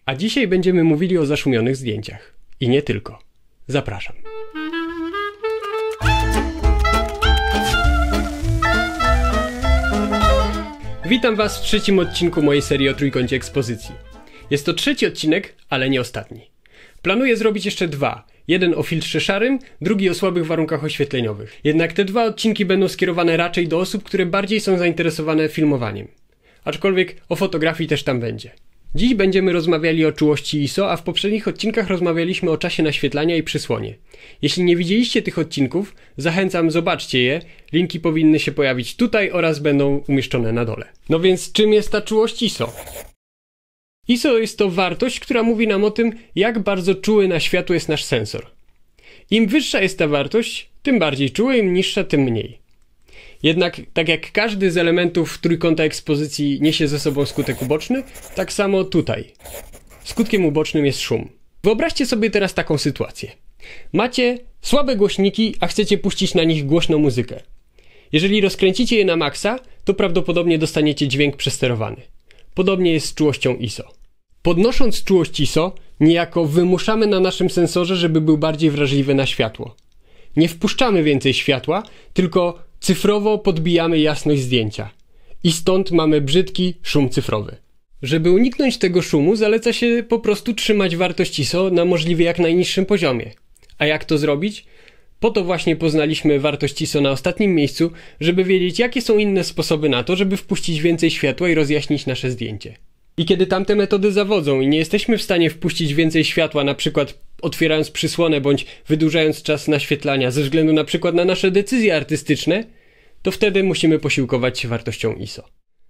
A dzisiaj będziemy mówili o zaszumionych zdjęciach. I nie tylko. Zapraszam. Witam Was w trzecim odcinku mojej serii o trójkącie ekspozycji. Jest to trzeci odcinek, ale nie ostatni. Planuję zrobić jeszcze dwa. Jeden o filtrze szarym, drugi o słabych warunkach oświetleniowych. Jednak te dwa odcinki będą skierowane raczej do osób, które bardziej są zainteresowane filmowaniem. Aczkolwiek o fotografii też tam będzie. Dziś będziemy rozmawiali o czułości ISO, a w poprzednich odcinkach rozmawialiśmy o czasie naświetlania i przysłonie. Jeśli nie widzieliście tych odcinków, zachęcam, zobaczcie je. Linki powinny się pojawić tutaj oraz będą umieszczone na dole. No więc czym jest ta czułość ISO? ISO jest to wartość, która mówi nam o tym, jak bardzo czuły na światło jest nasz sensor. Im wyższa jest ta wartość, tym bardziej czuły, im niższa, tym mniej. Jednak, tak jak każdy z elementów trójkąta ekspozycji niesie ze sobą skutek uboczny, tak samo tutaj. Skutkiem ubocznym jest szum. Wyobraźcie sobie teraz taką sytuację. Macie słabe głośniki, a chcecie puścić na nich głośną muzykę. Jeżeli rozkręcicie je na maksa, to prawdopodobnie dostaniecie dźwięk przesterowany. Podobnie jest z czułością ISO. Podnosząc czułość ISO, niejako wymuszamy na naszym sensorze, żeby był bardziej wrażliwy na światło. Nie wpuszczamy więcej światła, tylko cyfrowo podbijamy jasność zdjęcia. I stąd mamy brzydki szum cyfrowy. Żeby uniknąć tego szumu, zaleca się po prostu trzymać wartość ISO na możliwie jak najniższym poziomie. A jak to zrobić? Po to właśnie poznaliśmy wartość ISO na ostatnim miejscu, żeby wiedzieć, jakie są inne sposoby na to, żeby wpuścić więcej światła i rozjaśnić nasze zdjęcie. I kiedy tamte metody zawodzą i nie jesteśmy w stanie wpuścić więcej światła, na przykład otwierając przysłonę bądź wydłużając czas naświetlania ze względu na przykład na nasze decyzje artystyczne, to wtedy musimy posiłkować się wartością ISO.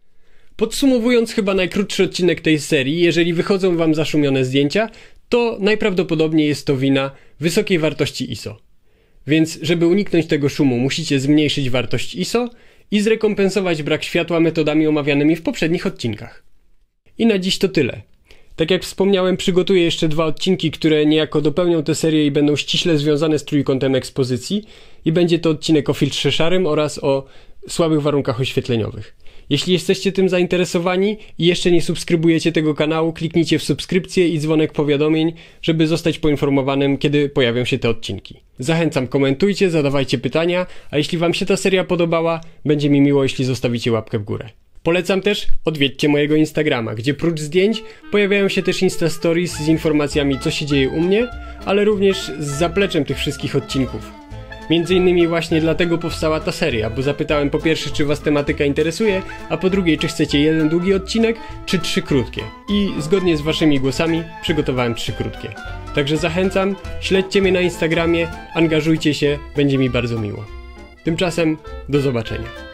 Podsumowując chyba najkrótszy odcinek tej serii, jeżeli wychodzą Wam zaszumione zdjęcia, to najprawdopodobniej jest to wina wysokiej wartości ISO. Więc żeby uniknąć tego szumu, musicie zmniejszyć wartość ISO i zrekompensować brak światła metodami omawianymi w poprzednich odcinkach. I na dziś to tyle. Tak jak wspomniałem, przygotuję jeszcze dwa odcinki, które niejako dopełnią tę serię i będą ściśle związane z trójkątem ekspozycji. I będzie to odcinek o filtrze szarym oraz o słabych warunkach oświetleniowych. Jeśli jesteście tym zainteresowani i jeszcze nie subskrybujecie tego kanału, kliknijcie w subskrypcję i dzwonek powiadomień, żeby zostać poinformowanym, kiedy pojawią się te odcinki. Zachęcam, komentujcie, zadawajcie pytania, a jeśli Wam się ta seria podobała, będzie mi miło, jeśli zostawicie łapkę w górę. Polecam też, odwiedźcie mojego Instagrama, gdzie prócz zdjęć pojawiają się też Insta Stories z informacjami, co się dzieje u mnie, ale również z zapleczem tych wszystkich odcinków. Między innymi właśnie dlatego powstała ta seria, bo zapytałem po pierwsze, czy Was tematyka interesuje, a po drugie, czy chcecie jeden długi odcinek, czy 3 krótkie. I zgodnie z Waszymi głosami przygotowałem 3 krótkie. Także zachęcam, śledźcie mnie na Instagramie, angażujcie się, będzie mi bardzo miło. Tymczasem do zobaczenia.